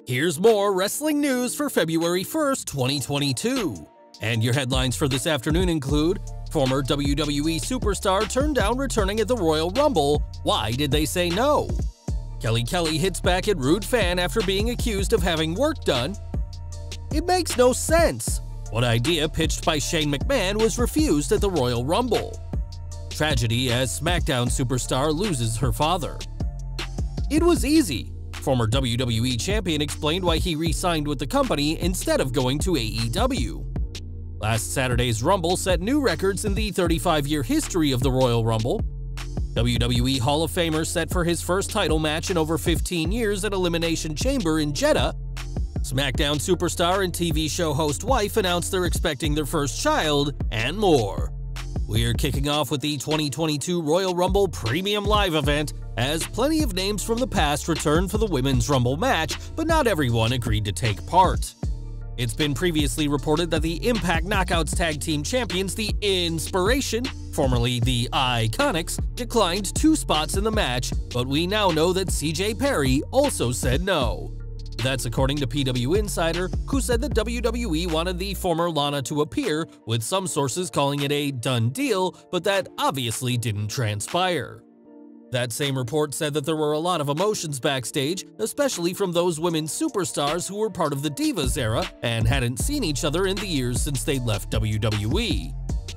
Here's more wrestling news for February 1st, 2022. And your headlines for this afternoon include: former WWE superstar turned down returning at the Royal Rumble. Why did they say no? Kelly Kelly hits back at rude fan after being accused of having work done. It makes no sense. What idea pitched by Shane McMahon was refused at the Royal Rumble? Tragedy as SmackDown superstar loses her father. It was easy. Former WWE champion explained why he re-signed with the company instead of going to AEW. Last Saturday's Rumble set new records in the 35-year history of the Royal Rumble. WWE Hall of Famer set for his first title match in over 15 years at Elimination Chamber in Jeddah. SmackDown superstar and TV show host wife announced they're expecting their first child, and more. We're kicking off with the 2022 Royal Rumble Premium Live event, as plenty of names from the past returned for the Women's Rumble match, but not everyone agreed to take part. It's been previously reported that the Impact Knockouts Tag Team Champions, the Inspiration, formerly the Iconics, declined 2 spots in the match, but we now know that CJ Perry also said no. That's according to PW Insider, who said that WWE wanted the former Lana to appear, with some sources calling it a done deal, but that obviously didn't transpire. That same report said that there were a lot of emotions backstage, especially from those women's superstars who were part of the Divas era and hadn't seen each other in the years since they left WWE.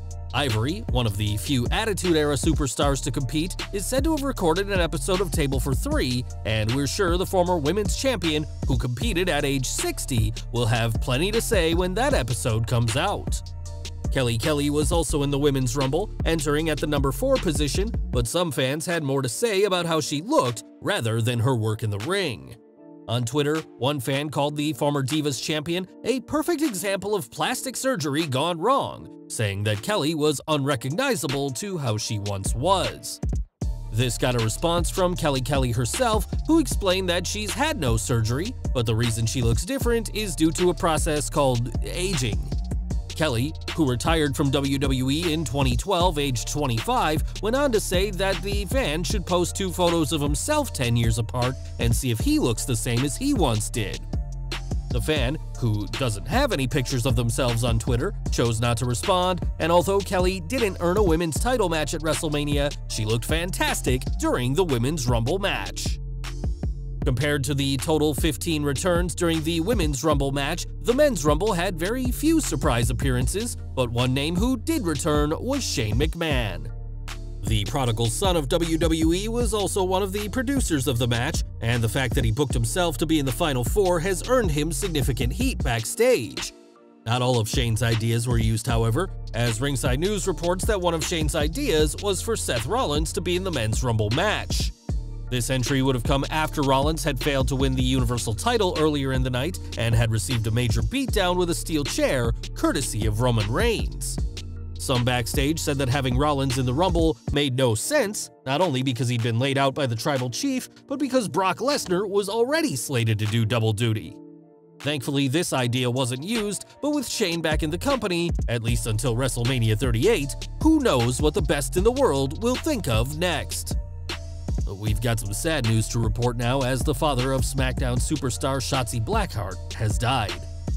Ivory, one of the few Attitude Era superstars to compete, is said to have recorded an episode of Table for 3, and we're sure the former women's champion, who competed at age 60, will have plenty to say when that episode comes out. Kelly Kelly was also in the Women's Rumble, entering at the number 4 position, but some fans had more to say about how she looked rather than her work in the ring. On Twitter, one fan called the former Divas champion a perfect example of plastic surgery gone wrong, saying that Kelly was unrecognizable to how she once was. This got a response from Kelly Kelly herself, who explained that she's had no surgery, but the reason she looks different is due to a process called aging. Kelly, who retired from WWE in 2012 aged 25, went on to say that the fan should post 2 photos of himself 10 years apart and see if he looks the same as he once did. The fan, who doesn't have any pictures of themselves on Twitter, chose not to respond, and although Kelly didn't earn a women's title match at WrestleMania, she looked fantastic during the Women's Rumble match. Compared to the total 15 returns during the Women's Rumble match, the Men's Rumble had very few surprise appearances, but one name who did return was Shane McMahon. The prodigal son of WWE was also one of the producers of the match, and the fact that he booked himself to be in the Final 4 has earned him significant heat backstage. Not all of Shane's ideas were used, however, as Ringside News reports that one of Shane's ideas was for Seth Rollins to be in the Men's Rumble match. This entry would have come after Rollins had failed to win the Universal title earlier in the night and had received a major beatdown with a steel chair, courtesy of Roman Reigns. Some backstage said that having Rollins in the Rumble made no sense, not only because he'd been laid out by the Tribal Chief, but because Brock Lesnar was already slated to do double duty. Thankfully, this idea wasn't used, but with Shane back in the company, at least until WrestleMania 38, who knows what the best in the world will think of next. But we've got some sad news to report now, as the father of SmackDown superstar Shotzi Blackheart has died.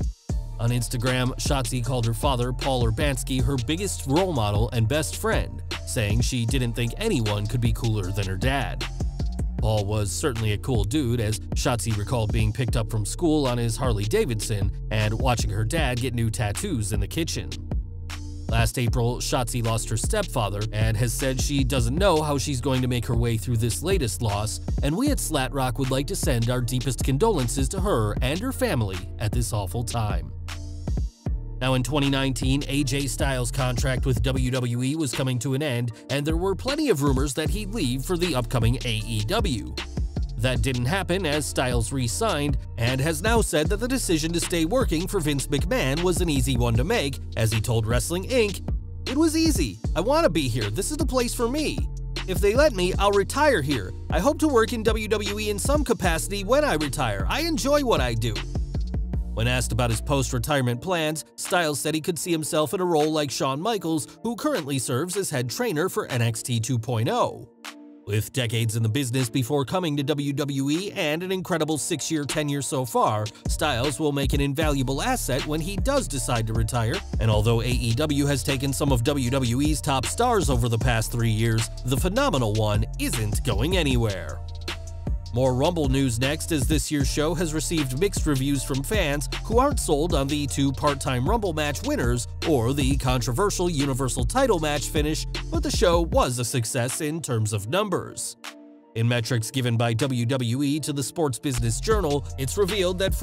On Instagram, Shotzi called her father, Paul Urbanski, her biggest role model and best friend, saying she didn't think anyone could be cooler than her dad. Paul was certainly a cool dude, as Shotzi recalled being picked up from school on his Harley Davidson and watching her dad get new tattoos in the kitchen. Last April, Shotzi lost her stepfather and has said she doesn't know how she's going to make her way through this latest loss, and we at SlatRock would like to send our deepest condolences to her and her family at this awful time. Now in 2019, AJ Styles' contract with WWE was coming to an end, and there were plenty of rumors that he'd leave for the upcoming AEW. That didn't happen, as Styles re-signed, and has now said that the decision to stay working for Vince McMahon was an easy one to make, as he told Wrestling Inc., "It was easy. I want to be here. This is the place for me. If they let me, I'll retire here. I hope to work in WWE in some capacity when I retire. I enjoy what I do." When asked about his post-retirement plans, Styles said he could see himself in a role like Shawn Michaels, who currently serves as head trainer for NXT 2.0. With decades in the business before coming to WWE and an incredible 6-year tenure so far, Styles will make an invaluable asset when he does decide to retire, and although AEW has taken some of WWE's top stars over the past 3 years, the phenomenal one isn't going anywhere. More Rumble news next, as this year's show has received mixed reviews from fans who aren't sold on the 2 part-time Rumble match winners or the controversial Universal title match finish, but the show was a success in terms of numbers. In metrics given by WWE to the Sports Business Journal, it's revealed that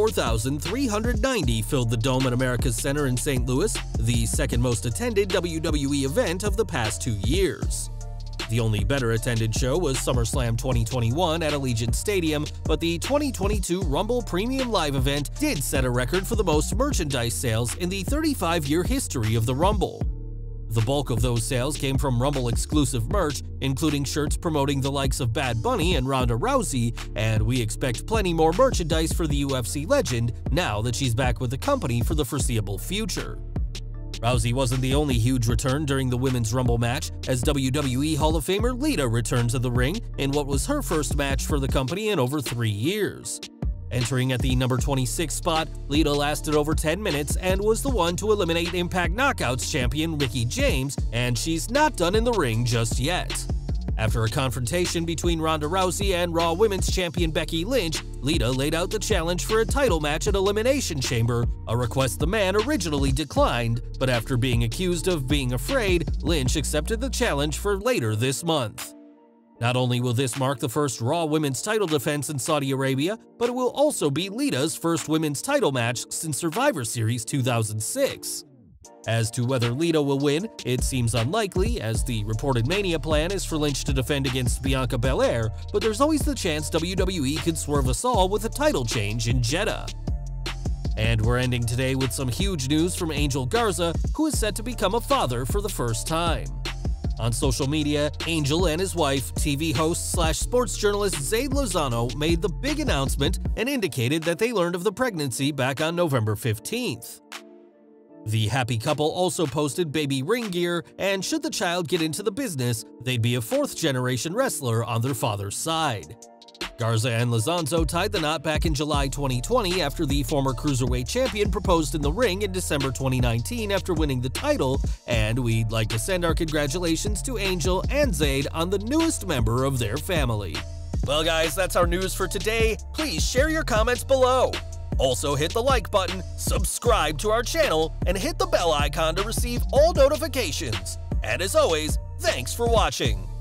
44,390 filled the Dome at America's Center in St. Louis, the second most attended WWE event of the past 2 years. The only better-attended show was SummerSlam 2021 at Allegiant Stadium, but the 2022 Rumble Premium Live event did set a record for the most merchandise sales in the 35-year history of the Rumble. The bulk of those sales came from Rumble-exclusive merch, including shirts promoting the likes of Bad Bunny and Ronda Rousey, and we expect plenty more merchandise for the UFC legend now that she's back with the company for the foreseeable future. Rousey wasn't the only huge return during the Women's Rumble match, as WWE Hall of Famer Lita returned to the ring in what was her first match for the company in over 3 years. Entering at the number 26 spot, Lita lasted over 10 minutes and was the one to eliminate Impact Knockouts champion Mickie James, and she's not done in the ring just yet. After a confrontation between Ronda Rousey and Raw Women's Champion Becky Lynch, Lita laid out the challenge for a title match at Elimination Chamber, a request the man originally declined, but after being accused of being afraid, Lynch accepted the challenge for later this month. Not only will this mark the first Raw Women's title defense in Saudi Arabia, but it will also be Lita's first women's title match since Survivor Series 2006. As to whether Lita will win, it seems unlikely, as the reported Mania plan is for Lynch to defend against Bianca Belair, but there's always the chance WWE could swerve us all with a title change in Jeddah. And we're ending today with some huge news from Angel Garza, who is set to become a father for the first time. On social media, Angel and his wife, TV host/sports journalist Zayd Lozano, made the big announcement and indicated that they learned of the pregnancy back on November 15th. The happy couple also posted baby ring gear, and should the child get into the business, they'd be a 4th-generation wrestler on their father's side. Garza and Lozano tied the knot back in July 2020 after the former Cruiserweight champion proposed in the ring in December 2019 after winning the title, and we'd like to send our congratulations to Angel and Zayd on the newest member of their family. Well guys, that's our news for today. Please share your comments below. Also hit the like button, subscribe to our channel, and hit the bell icon to receive all notifications. And as always, thanks for watching.